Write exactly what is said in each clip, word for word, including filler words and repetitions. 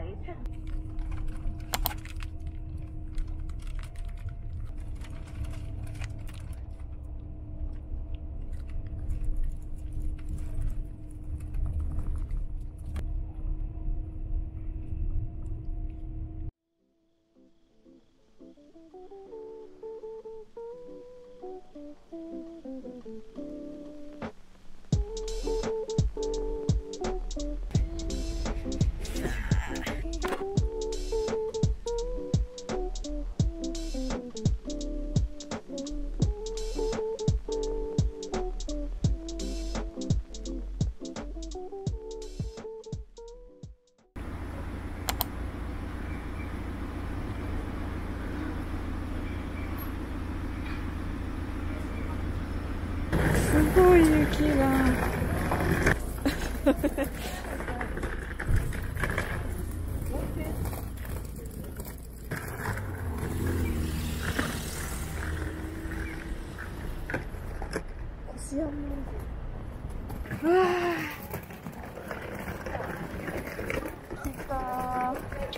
雷阵。 すごい雪がうわー来たー。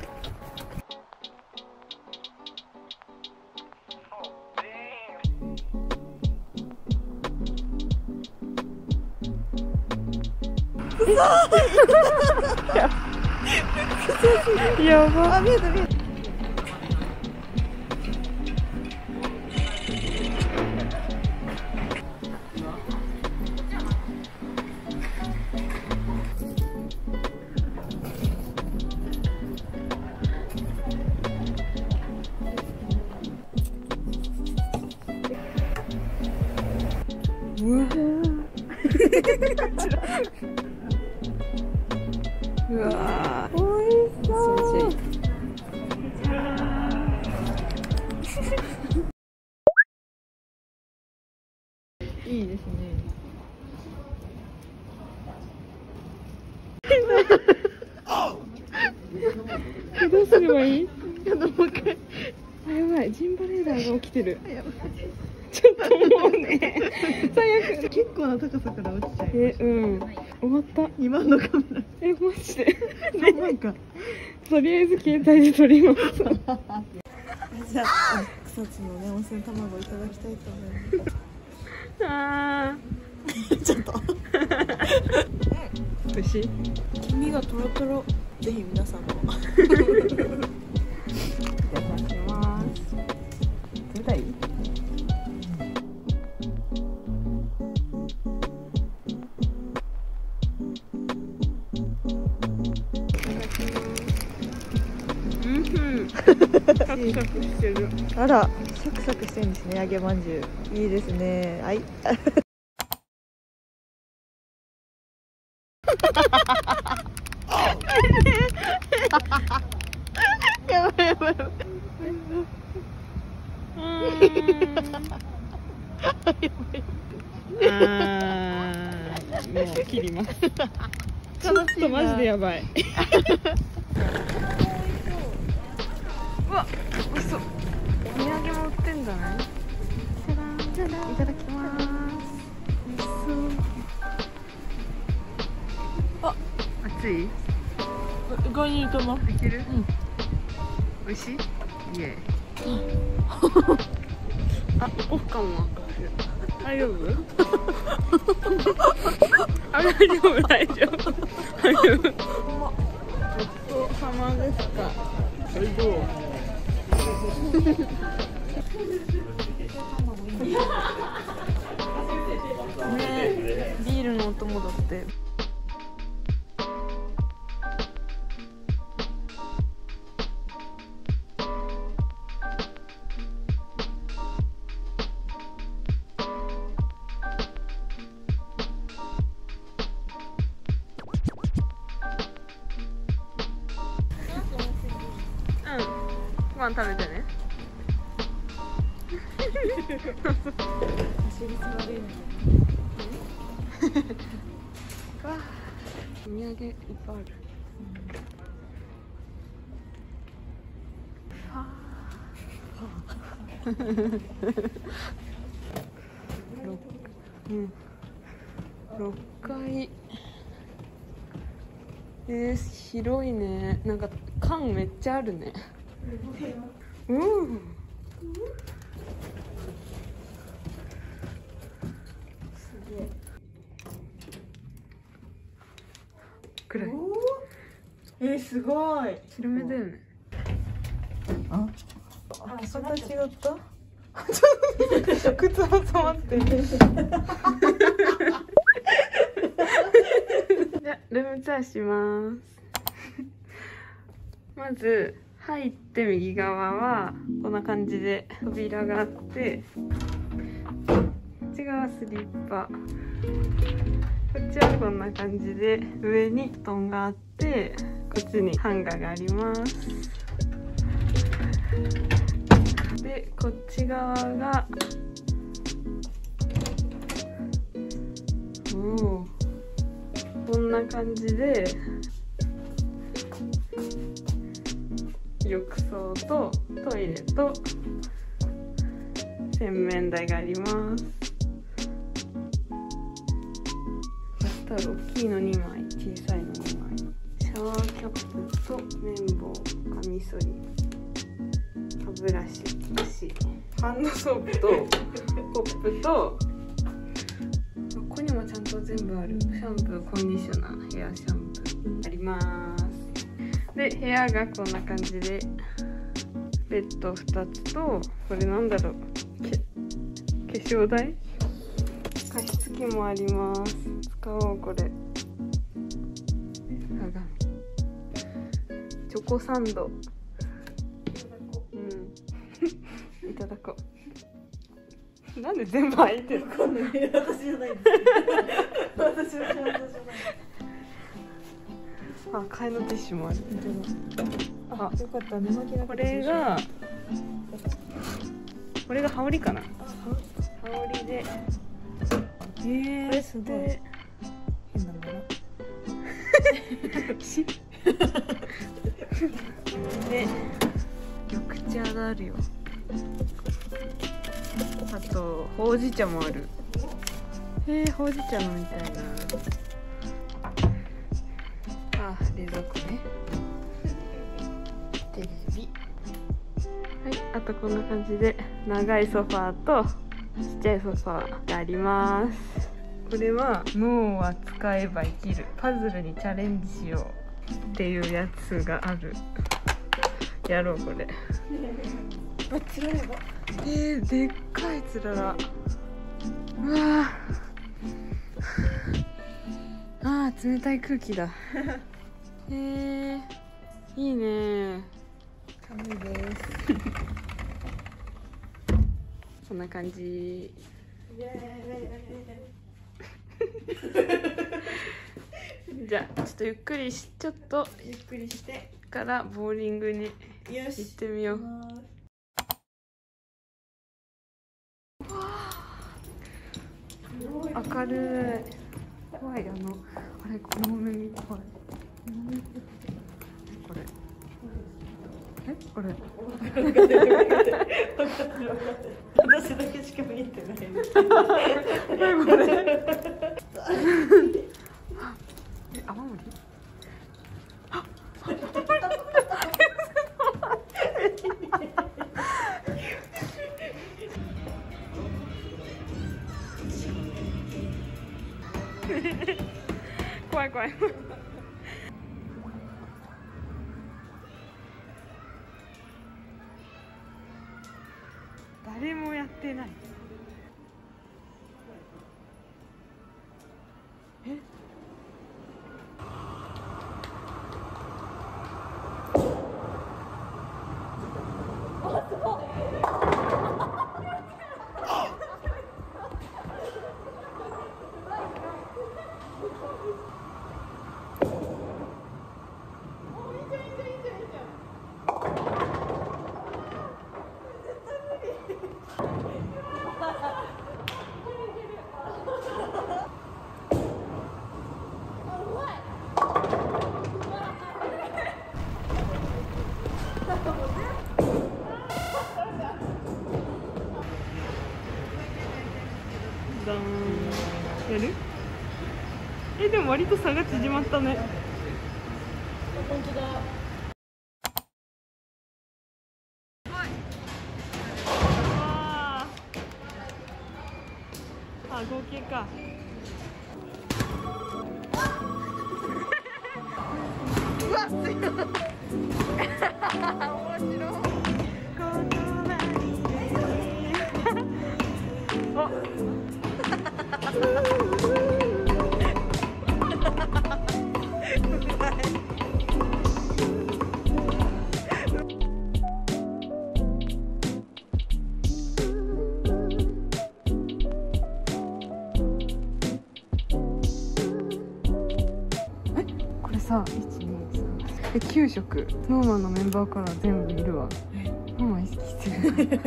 やば。あ、見えた見えた。うわうわー、おいしそう。いいですね。どうすればいい？やだ、もう一回。あ、やばい、ジンバレーダーが起きてる。ちょっともうね、最悪。結構な高さから落ちちゃい。え、うん。終わった。にまんのカメラ。え、マジで。ね、なんか。とりあえず携帯で撮ります。じゃあ、草津のね、温泉卵いただきたいと思います。ああ。ちょっと。美味しい。黄身がトロトロ。ぜひ皆さんも。いただきます。冷たい？サクサクしてる。あら、サクサクしてるんですね、揚げまんじゅう。いいですね。はい。やばいやばい。もう切ります。ちょっとマジでやばい。うわ、美味しそう。土産も売ってんじゃない？いただきます。美味しそう。あ、熱い？意外にいいと思う。いける？うん。美味しい？イエーイ。あ、オフかも。大丈夫？あ、大丈夫大丈夫。大丈夫。ごちそうさまですか。大丈夫。ね、ビールのお供だって。うん、ご飯食べてね。走りつまれる。わあ、お土産いっぱいある。うん、ろっかい。えー、広いね。なんか缶めっちゃあるね。うん。すげえ。くらい。 えー、すごい。 白目だよね。 あ、あ、形違った。 靴も染まってる。じゃあルームツアーします。まず入って右側はこんな感じで扉があって、こっち側スリッパ、こっちはこんな感じで上に布団があって、こっちにハンガーがあります。でこっち側がおお、こんな感じで浴槽とトイレと洗面台があります。バスタオル大きいのにまい、小さいのにまい、シャワーキャップと綿棒、カミソリ、歯ブラシ、箸、ハンドソープとコップと、ここにもちゃんと全部ある。シャンプー、コンディショナー、ヘアシャンプーあります。で部屋がこんな感じで、ベッドふたつと、これなんだろう、化粧台、加湿器もあります。使おうこれ。鏡、チョコサンド、うん、いただこう。なんで全部開いてるの？ 私じゃないです。私はちゃんとじゃない。 あ、替えのティッシュもある。 あ、よかった。寝巻きだ。 これが、これが羽織かな。羽織で。えー、 これすごい変なのかな。 で、緑茶があるよ。あとほうじ茶もある。へえ、ほうじ茶飲みたいな。あ、冷蔵庫ね。テレビ。はい、あとこんな感じで長いソファーとちっちゃいソファーがあります。これは脳は使えば生きる、パズルにチャレンジしようっていうやつがある。やろうこれ。 あ、つられば。 えー、でっかいつらら。うわあー、冷たい空気だ。えー、いいね。 寒いです。 こんな感じ。じゃあちょっとゆっくりしちょっとゆっくりしてからボーリングに行ってみよう。明るい。怖い。あのあれ、この目に怖い。これえこれ私だけしか見てない。 何これえ、雨漏り。あ怖い怖い。誰もやってない。えやる？え、でも割と差が縮まったね。 本当だ。 か。うわ、強い。面白い。 これさ、いち、に、さんえ、きゅう食ノーマンのメンバーから全部いるわ。ノーマン意識してる。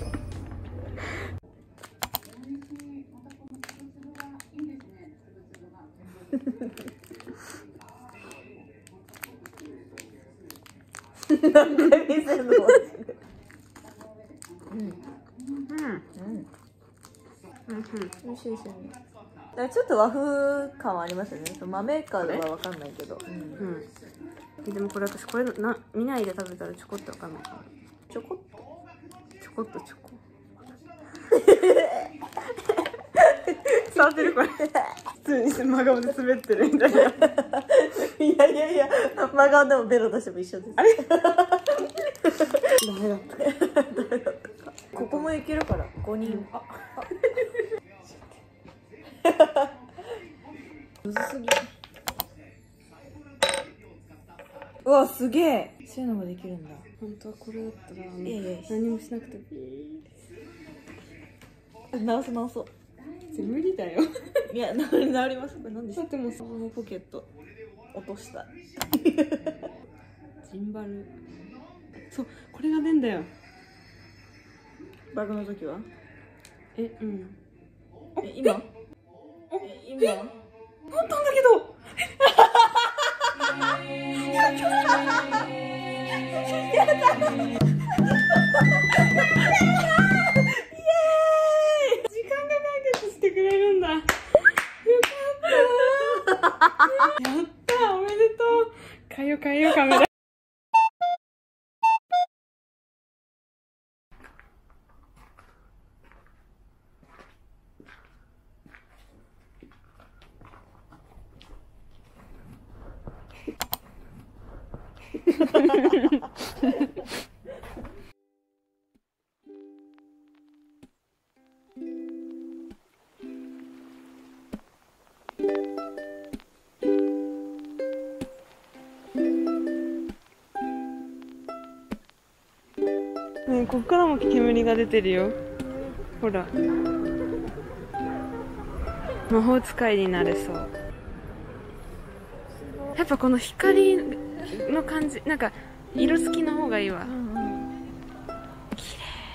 何回見せるの？うん。うん。うん。美味しいですよね。だからちょっと和風感はありますよね。豆かはわかんないけど。うん。 うん。でもこれ私これな見ないで食べたらちょこっとわかんないかも。 ちょこっと。 ちょこっとチョコ。触ってるこれ。普通に真顔で滑ってるみたいな。 いやいやいや、真顔でもベロ出しても一緒です。あれ？ダメだった。ダメだった。ここもいけるからごにん。あ、あ。むずすぎ。うわ、すげえ。そういうのができるんだ。 本当はこれだったら、 いやいや何もしなくて直す直そう。 無理だよ。 いや、なりなります。これ何でしょう。 だってもうこのポケット落とした。 ジンバル。そう、これが出んだよ。 バグの時は？ え、うん。 え、今？え、今？ あったんだけど。やだ。してくれるんだ。よかった。やった、おめでとう。変えよう変えようカメラ。ねえ、こっからも煙が出てるよ。ほら。魔法使いになれそう。やっぱこの光の感じ、なんか色付きの方がいいわ。綺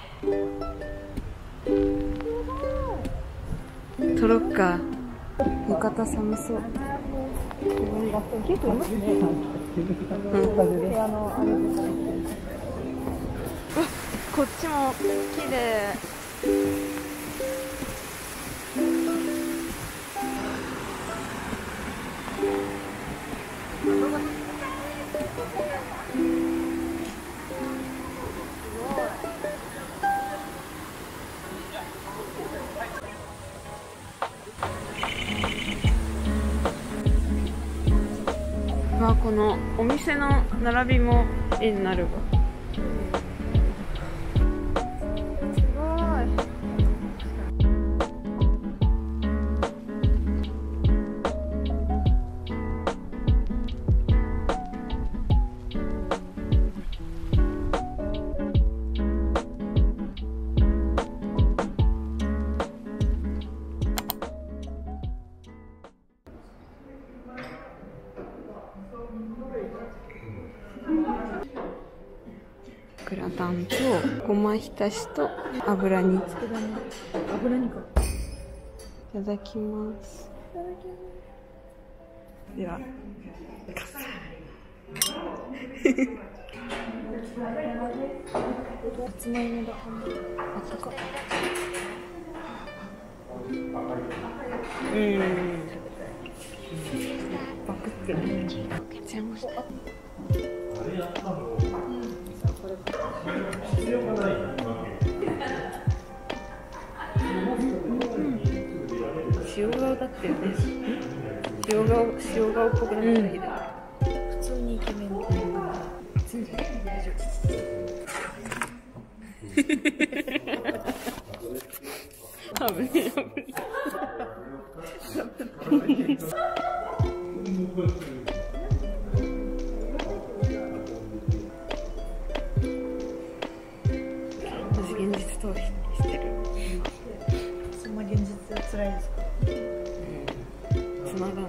麗。撮ろっか。浴衣寒そう。 結構いますね。部屋のあれですね。 こっちも綺麗。まあこのお店の並びも絵になるわ。グラタンとごま浸しと油煮。 油煮か。 いただきます。 では。さつまいもだ。あ、そっか。 うん。バクってね。開けちゃいました。塩ってるね。塩顔塩顔っぽくなったら左。 普通にイケメン。 多分ね。私現実逃避してる。 そんな現実辛いですか？ つまらない。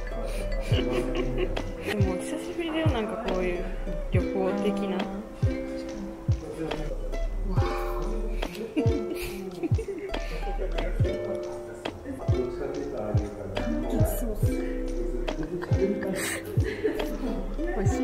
でも久しぶりだよ、なんかこういう旅行的な。美味しい。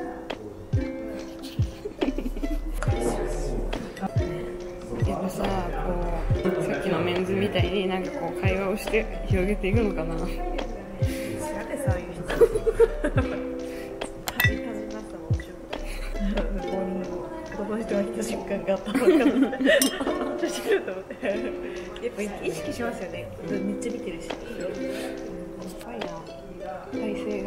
やっぱさ、こうさっきのメンズみたいになんかこう会話をして広げていくのかな。 なんでそういう人。旅始まったの面白い。この人が来た瞬間が頭から。私来ると思って。やっぱ意識しますよね。めっちゃ見てるし。 やばいな、体勢が。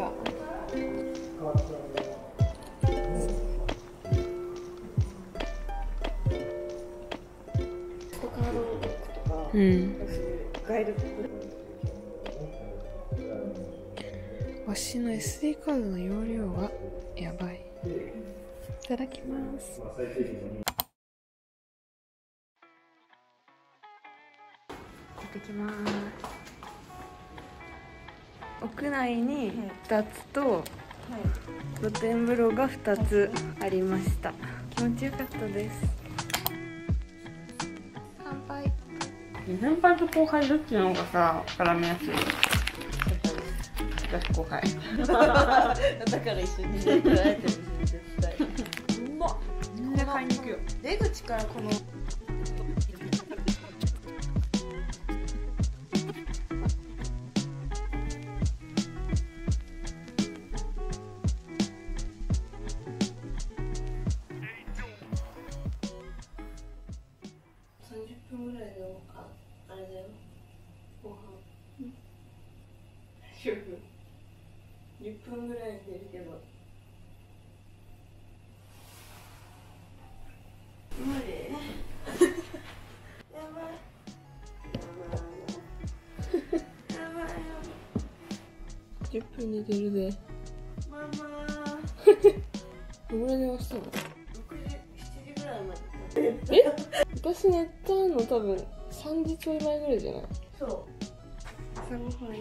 うん。 ガイド。 わしの エスディー カードの容量がやばい。いただきます。行ってきます。屋内にふたつと露天風呂がふたつありました。気持ちよかったです。乾杯。先輩と後輩どっちの方がさ絡みやすい？私後輩。 だから一緒にね、捉えてるし絶対。うまっ。 みんな買いに行くよ。 出口からこの。さんじゅっぷんぐらいのああれだよ。ご飯。大丈夫。じゅっぷんぐらい寝るけど。無理。やばい。やばい。やばいよ。 じゅっぷん寝てるで。 ママ。 どれぐらい寝ましたの？ ろくじ、しちじぐらいまで。 え？私寝たの多分さんじちょい前ぐらいじゃない？ そう。 朝ごはん行きます。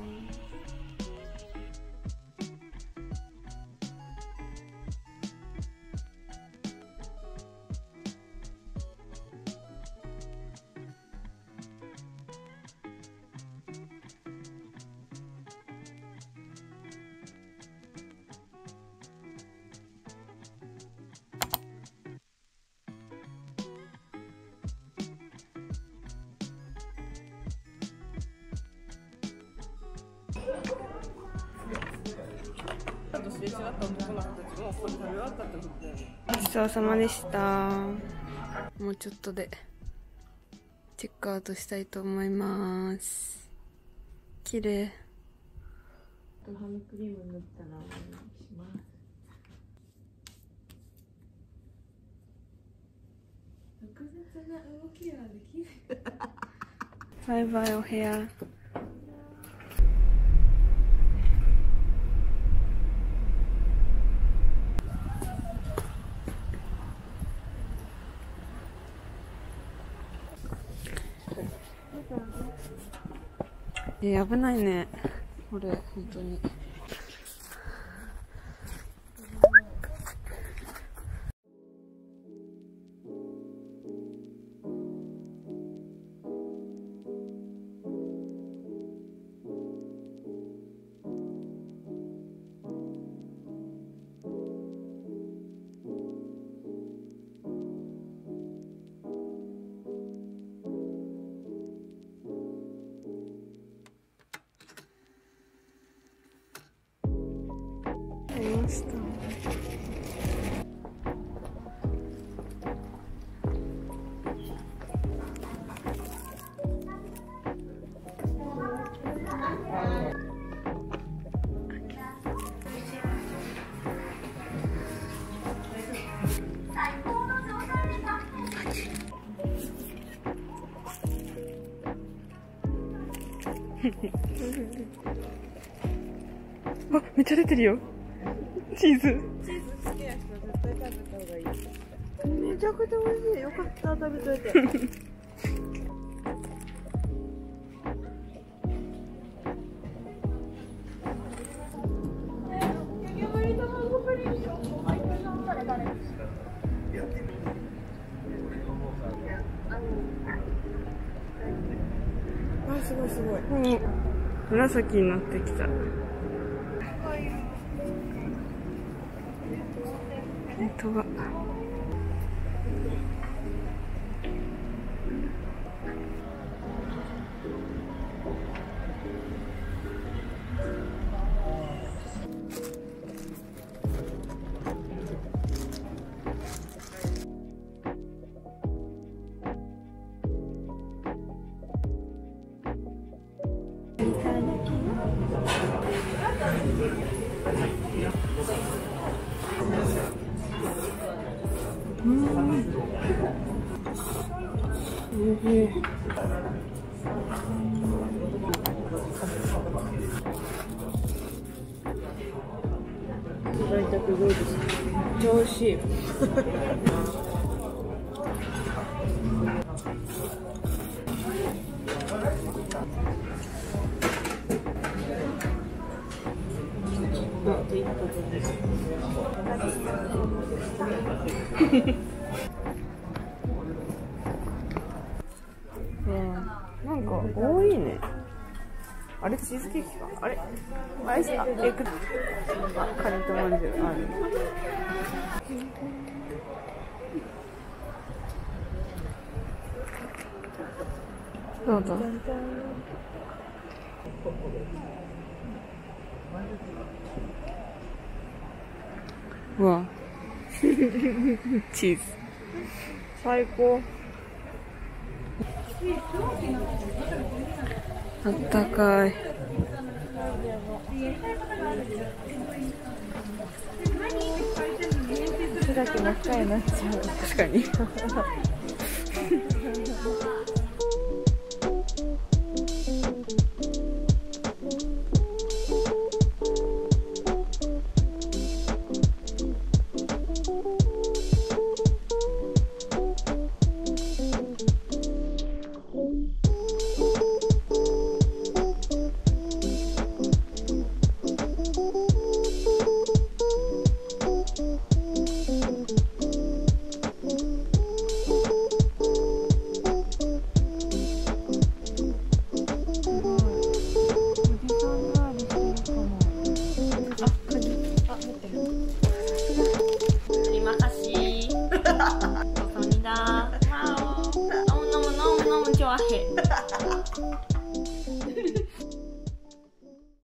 ごちそうさまでした。もうちょっとでチェックアウトしたいと思います。綺麗。 ハンドクリーム塗ったらお願いします。複雑な動きはできない。 バイバイお部屋。え、危ないね。これ本当に。ありました。 あ、めっちゃ出てるよ。チーズ。 チーズ好きな人は絶対食べた方がいい。めちゃくちゃ美味しい。よかった、食べといて。あ、すごいすごい。 うん、紫になってきた。本当だ。うん。すげえ。 在宅どうですか？めっちゃ美味しい。 なんか多いね。あれチーズケーキか。あれアイス、あ、エク、あ、カレーとまんじゅうある。どうぞ。うわチーズ最高。あったかい。 手だけ真っ赤になっちゃう。 確かに